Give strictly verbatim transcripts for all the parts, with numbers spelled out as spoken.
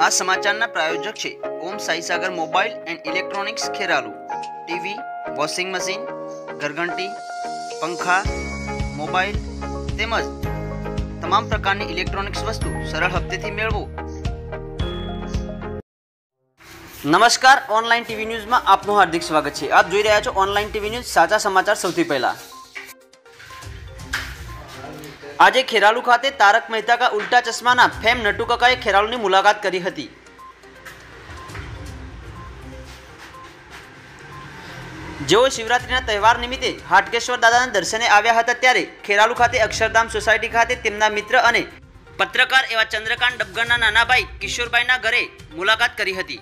आ समाचारना प्रायोजक छे Om Sai Sagar mobile and electronics Kheralu. TV, washing machine, घरघंटी, पंखा, मोबाइल तेमज तमाम प्रकारनी इलेक्ट्रॉनिक्स वस्तु सरल हफ्तेथी मेळवो। नमस्कार, ऑनलाइन टीवी न्यूज में आपનું हार्दिक स्वागत है। आप જોઈ રહ્યા છો ऑनलाइन टीवी न्यूज साचा समाचार। સૌથી પહેલા આજે ખેરાલુ ખાતે તારક મહેતા કા ઉલ્ટા ચશ્માના ફેમ નટુ કાકાએ ખેરાલુની મુલાકાત કરી હતી। જેઓ શિવરાત્રીના તહેવાર નિમિત્તે હાટકેશ્વર દાદાના દર્શને આવ્યા હતા ત્યારે ખેરાલુ ખાતે અક્ષરધામ સોસાયટી ખાતે તેમના મિત્ર અને પત્રકાર એવા ચંદ્રકાંત ડબગરના નાના ભાઈ કિશોરભાઈના ઘરે મુલાકાત કરી હતી,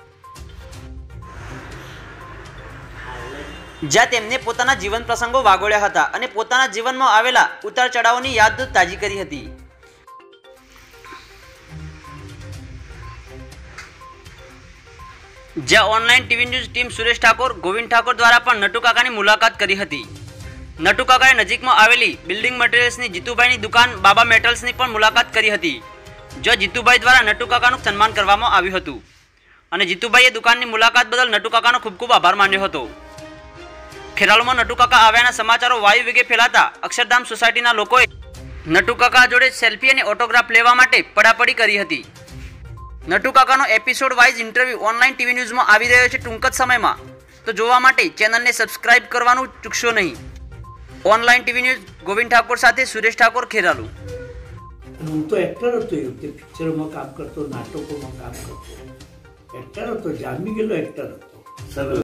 જ્યાં તેમને પોતાના જીવન પ્રસંગો વાગોળ્યા હતા અને પોતાના જીવનમાં આવેલા ઉતાર ચઢાવોની યાદ તાજી કરી હતી। જ્યાં online TV news team Suresh Thakor, Govind Thakor દ્વારા પણ નટુ કાકાની મુલાકાત કરી હતી। નટુ કાકાએ નજીકમાં આવેલી બિલ્ડિંગ મટીરિયલ્સની જીતુભાઈની દુકાન બાબા મેટલ્સની પણ મુલાકાત કરી હતી, જ્યાં જીતુભાઈ દ્વારા નટુ કાકાનું સન્માન કરવામાં આવ્યું હતું અને જીતુભાઈએ દુકાનની મુલાકાત બદલ નટુ કાકાનો ખૂબ ખૂબ આભાર માન્યો હતો। ખેરાલુ में नटू काका आव्याना समाचारों वायु वेगे फैलाता अक्षरधाम सोसायटीना लोकोए नटू काका जोड़े सेल्फी और ऑटोग्राफ लेवा माटे पड़ापड़ी करी हती। नटू काकानो episode wise interview online TV news में आवी रह्यो छे टूंक ज समयमां, तो जोवा माटे चेनल ने सब्सक्राइब करवानुं चूकशो नहीं। Online TV news Govind Thakur साथे सुरेश ठाकुर, खेरालू। हूँ तो एक्टर हतो, पिक्चर में काम करतो, नाटकों में काम करतो, एक्टर हतो, जामी गेलो एक्टर हतो।